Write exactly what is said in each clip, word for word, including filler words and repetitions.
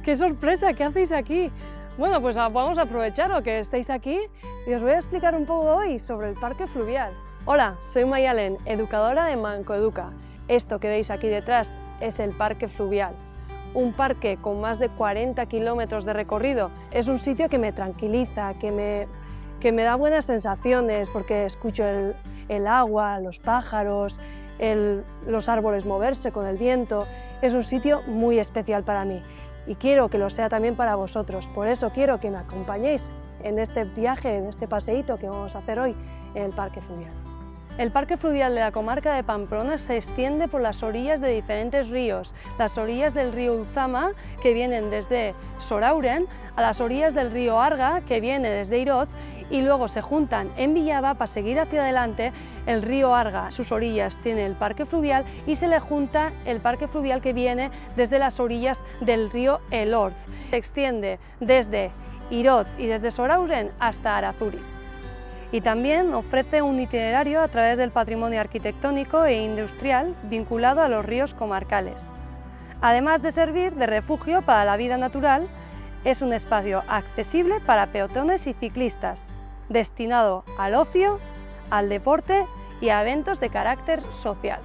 ¡Qué sorpresa! ¿Qué hacéis aquí? Bueno, pues vamos a aprovechar lo que estáis aquí y os voy a explicar un poco hoy sobre el parque fluvial. Hola, soy Mayalen, educadora de Mancoeduca. Esto que veis aquí detrás es el parque fluvial. Un parque con más de cuarenta kilómetros de recorrido. Es un sitio que me tranquiliza, que me, que me da buenas sensaciones porque escucho el, el agua, los pájaros, el, los árboles moverse con el viento. Es un sitio muy especial para mí y quiero que lo sea también para vosotros. Por eso quiero que me acompañéis en este viaje, en este paseíto que vamos a hacer hoy en el parque fluvial. El parque fluvial de la comarca de Pamplona se extiende por las orillas de diferentes ríos, las orillas del río Ulzama, que vienen desde Sorauren, a las orillas del río Arga, que viene desde Iroz, y luego se juntan en Villava para seguir hacia adelante. El río Arga, sus orillas, tiene el parque fluvial y se le junta el parque fluvial que viene desde las orillas del río Elorz. Se extiende desde Iroz y desde Sorauren hasta Arazuri. Y también ofrece un itinerario a través del patrimonio arquitectónico e industrial vinculado a los ríos comarcales. Además de servir de refugio para la vida natural, es un espacio accesible para peatones y ciclistas, destinado al ocio, al deporte y a eventos de carácter social.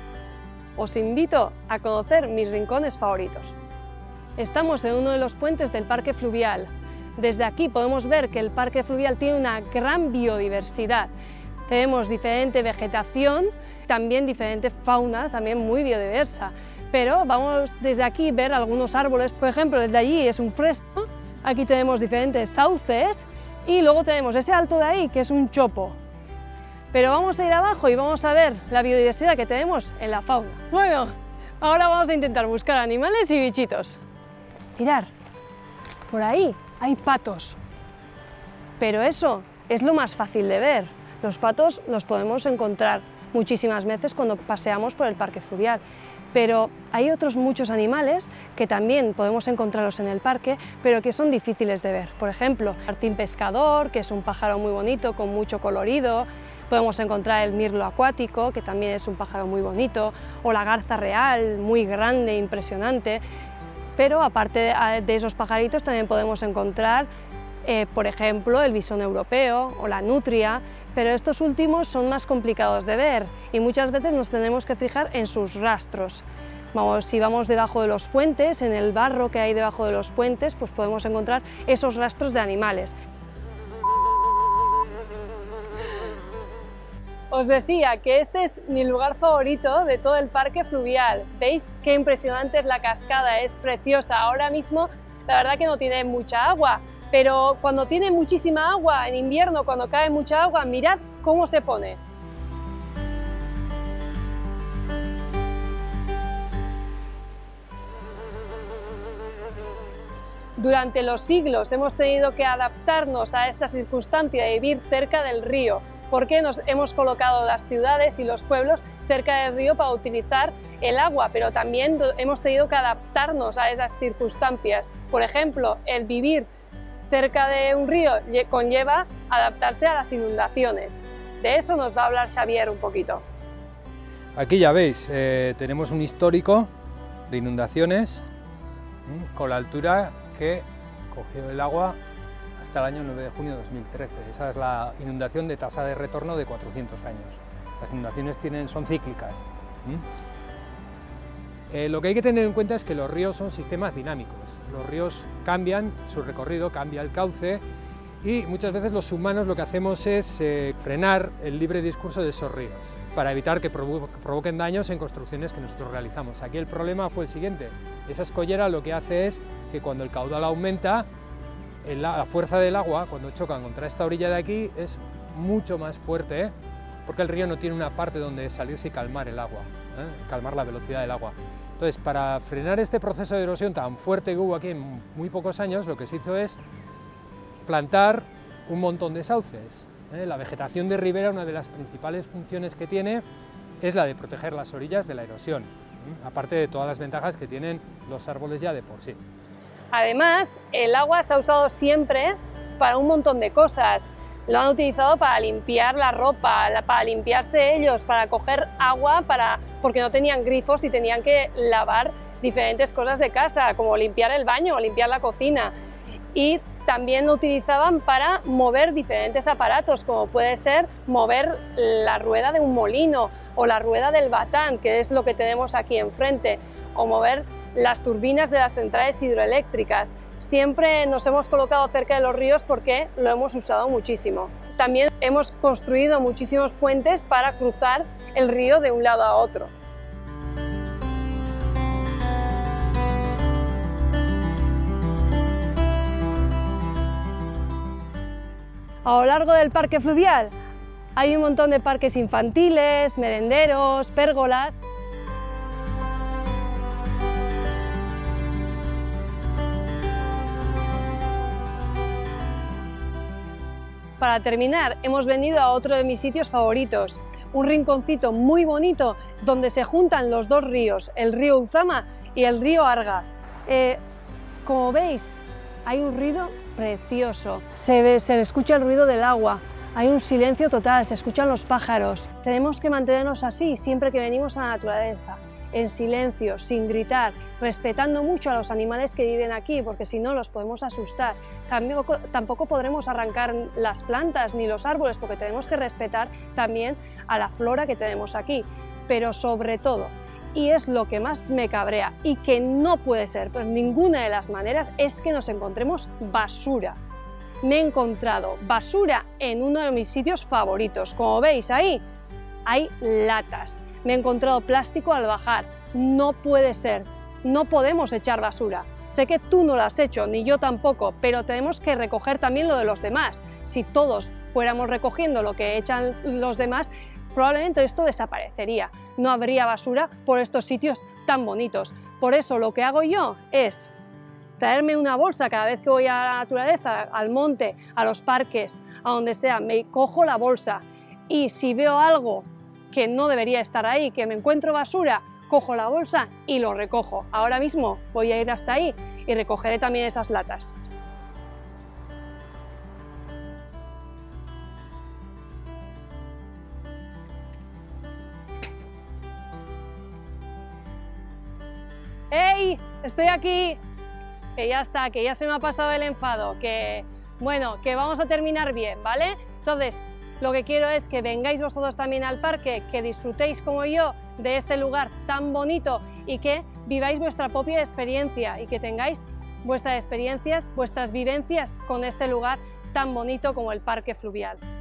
Os invito a conocer mis rincones favoritos. Estamos en uno de los puentes del parque fluvial. Desde aquí podemos ver que el parque fluvial tiene una gran biodiversidad. Tenemos diferente vegetación, también diferente fauna, también muy biodiversa. Pero vamos desde aquí a ver algunos árboles, por ejemplo, desde allí es un fresno, aquí tenemos diferentes sauces y luego tenemos ese alto de ahí que es un chopo. Pero vamos a ir abajo y vamos a ver la biodiversidad que tenemos en la fauna. Bueno, ahora vamos a intentar buscar animales y bichitos. Mirad, por ahí hay patos, pero eso es lo más fácil de ver. Los patos los podemos encontrar muchísimas veces cuando paseamos por el parque fluvial, pero hay otros muchos animales que también podemos encontrarlos en el parque, pero que son difíciles de ver. Por ejemplo, el martín pescador, que es un pájaro muy bonito con mucho colorido. Podemos encontrar el mirlo acuático, que también es un pájaro muy bonito, o la garza real, muy grande, impresionante. Pero aparte de esos pajaritos también podemos encontrar, eh, por ejemplo, el bisón europeo o la nutria, pero estos últimos son más complicados de ver y muchas veces nos tenemos que fijar en sus rastros. Vamos, si vamos debajo de los puentes, en el barro que hay debajo de los puentes, pues podemos encontrar esos rastros de animales. Os decía que este es mi lugar favorito de todo el parque fluvial. ¿Veis qué impresionante es la cascada? Es preciosa. Ahora mismo la verdad que no tiene mucha agua, pero cuando tiene muchísima agua, en invierno, cuando cae mucha agua, mirad cómo se pone. Durante los siglos hemos tenido que adaptarnos a esta circunstancia de vivir cerca del río, porque nos hemos colocado las ciudades y los pueblos cerca del río para utilizar el agua, pero también hemos tenido que adaptarnos a esas circunstancias. Por ejemplo, el vivir cerca de un río conlleva adaptarse a las inundaciones. De eso nos va a hablar Xavier un poquito. Aquí ya veis, eh, tenemos un histórico de inundaciones ¿eh? con la altura que cogió el agua hasta el año nueve de junio de dos mil trece. Esa es la inundación de tasa de retorno de cuatrocientos años. Las inundaciones tienen, son cíclicas. ¿Mm? Eh, lo que hay que tener en cuenta es que los ríos son sistemas dinámicos. Los ríos cambian su recorrido, cambia el cauce y muchas veces los humanos lo que hacemos es eh, frenar el libre discurso de esos ríos para evitar que, provo que provoquen daños en construcciones que nosotros realizamos. Aquí el problema fue el siguiente. Esa escollera lo que hace es que cuando el caudal aumenta, la fuerza del agua, cuando chocan contra esta orilla de aquí, es mucho más fuerte, ¿eh? porque el río no tiene una parte donde salirse y calmar el agua, ¿eh? calmar la velocidad del agua. Entonces, para frenar este proceso de erosión tan fuerte que hubo aquí en muy pocos años, lo que se hizo es plantar un montón de sauces. ¿eh? La vegetación de ribera, una de las principales funciones que tiene, es la de proteger las orillas de la erosión, ¿eh? aparte de todas las ventajas que tienen los árboles ya de por sí. Además, el agua se ha usado siempre para un montón de cosas. Lo han utilizado para limpiar la ropa, para limpiarse ellos, para coger agua, para, porque no tenían grifos y tenían que lavar diferentes cosas de casa, como limpiar el baño o limpiar la cocina. Y también lo utilizaban para mover diferentes aparatos, como puede ser mover la rueda de un molino o la rueda del batán, que es lo que tenemos aquí enfrente, o mover las turbinas de las centrales hidroeléctricas. Siempre nos hemos colocado cerca de los ríos porque lo hemos usado muchísimo. También hemos construido muchísimos puentes para cruzar el río de un lado a otro. A lo largo del parque fluvial hay un montón de parques infantiles, merenderos, pérgolas. Para terminar, hemos venido a otro de mis sitios favoritos, un rinconcito muy bonito donde se juntan los dos ríos, el río Uzama y el río Arga. Eh, como veis, hay un ruido precioso, se, ve, se escucha el ruido del agua, hay un silencio total, se escuchan los pájaros. Tenemos que mantenernos así siempre que venimos a la naturaleza, en silencio, sin gritar, respetando mucho a los animales que viven aquí, porque si no los podemos asustar. Tampoco, tampoco podremos arrancar las plantas ni los árboles, porque tenemos que respetar también a la flora que tenemos aquí. Pero sobre todo, y es lo que más me cabrea y que no puede ser por ninguna de las maneras, es que nos encontremos basura. Me he encontrado basura en uno de mis sitios favoritos. Como veis ahí, hay latas. Me he encontrado plástico al bajar. No puede ser, no podemos echar basura. Sé que tú no lo has hecho, ni yo tampoco, pero tenemos que recoger también lo de los demás. Si todos fuéramos recogiendo lo que echan los demás, probablemente esto desaparecería. No habría basura por estos sitios tan bonitos. Por eso lo que hago yo es traerme una bolsa cada vez que voy a la naturaleza, al monte, a los parques, a donde sea. Me cojo la bolsa y si veo algo que no debería estar ahí, que me encuentro basura, cojo la bolsa y lo recojo. Ahora mismo voy a ir hasta ahí y recogeré también esas latas. ¡Hey! Estoy aquí. Que ya está, que ya se me ha pasado el enfado, que bueno, que vamos a terminar bien, ¿vale? Entonces, lo que quiero es que vengáis vosotros también al parque, que disfrutéis como yo de este lugar tan bonito y que viváis vuestra propia experiencia y que tengáis vuestras experiencias, vuestras vivencias con este lugar tan bonito como el parque fluvial.